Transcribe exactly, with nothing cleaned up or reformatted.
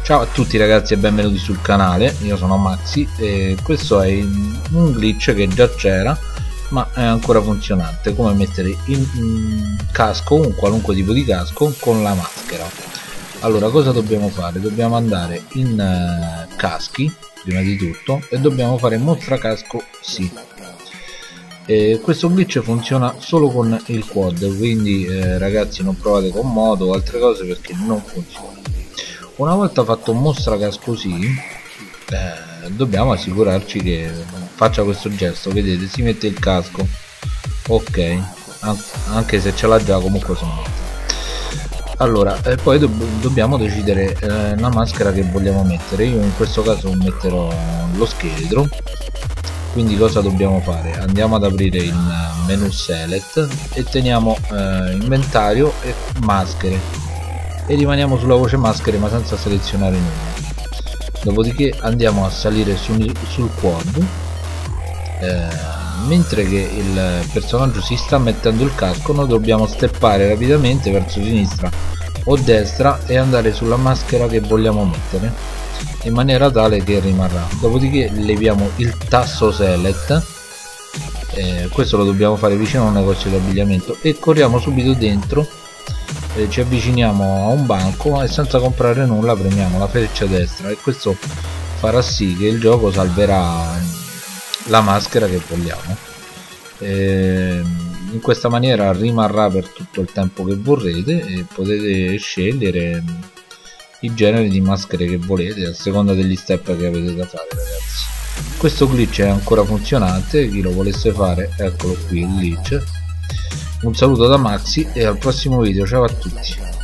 Ciao a tutti ragazzi e benvenuti sul canale, io sono Maxi e questo è un glitch che già c'era ma è ancora funzionante, come mettere in, in casco, un qualunque tipo di casco con la maschera. Allora cosa dobbiamo fare? Dobbiamo andare in uh, caschi prima di tutto e dobbiamo fare mostra casco sì. E questo glitch funziona solo con il quad, quindi eh, ragazzi non provate con modo o altre cose perché non funziona. Una volta fatto mostra casco sì, eh, dobbiamo assicurarci che faccia questo gesto, vedete, si mette il casco, ok, An anche se ce l'ha già comunque sono mette. Allora eh, poi do dobbiamo decidere eh, la maschera che vogliamo mettere. Io in questo caso metterò lo scheletro, quindi cosa dobbiamo fare? Andiamo ad aprire il menu select e teniamo eh, inventario e maschere e rimaniamo sulla voce maschere ma senza selezionare nulla. Dopodiché andiamo a salire sul, sul quad eh, mentre che il personaggio si sta mettendo il casco. Noi dobbiamo steppare rapidamente verso sinistra o destra e andare sulla maschera che vogliamo mettere in maniera tale che rimarrà. Dopodiché leviamo il tasto select, eh, questo lo dobbiamo fare vicino a un negozio di abbigliamento, e corriamo subito dentro. Eh, ci avviciniamo a un banco e senza comprare nulla premiamo la freccia destra e questo farà sì che il gioco salverà la maschera che vogliamo. Eh, in questa maniera rimarrà per tutto il tempo che vorrete e potete scegliere i generi di maschere che volete a seconda degli step che avete da fare, ragazzi. Questo glitch è ancora funzionante, chi lo volesse fare eccolo qui il glitch. Un saluto da Maxi e al prossimo video, ciao a tutti.